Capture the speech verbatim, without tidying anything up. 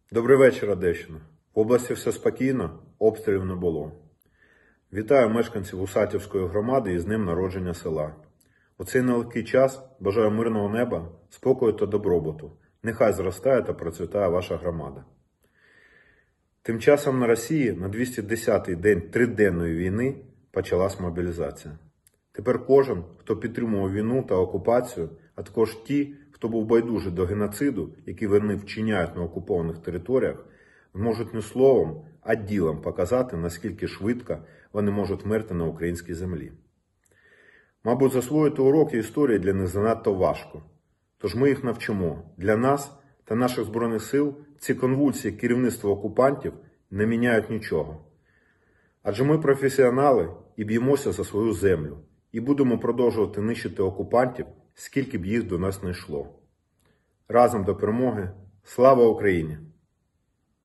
Добрий вечір, Одещина. В області все спокійно, обстрілів не було. Вітаю мешканців Усатівської громади із днем народження села. У цей нелегкий час бажаю мирного неба, спокою та добробуту. Нехай зростає та процвітає ваша громада. Тим часом на Росії на двісті десятий день триденної війни почалась мобілізація. Тепер кожен, хто підтримував війну та окупацію, а також ті, хто був байдужий до геноциду, який вони вчиняють на окупованих територіях, зможуть не словом, а ділом показати, наскільки швидко вони можуть вмерти на українській землі. Мабуть, засвоїти уроки історії для них занадто важко. Тож ми їх навчимо. Для нас та наших Збройних сил ці конвульсії керівництва окупантів не міняють нічого. Адже ми професіонали і б'ємося за свою землю. І будемо продовжувати нищити окупантів, скільки б їх до нас не йшло. Разом до перемоги. Слава Україні!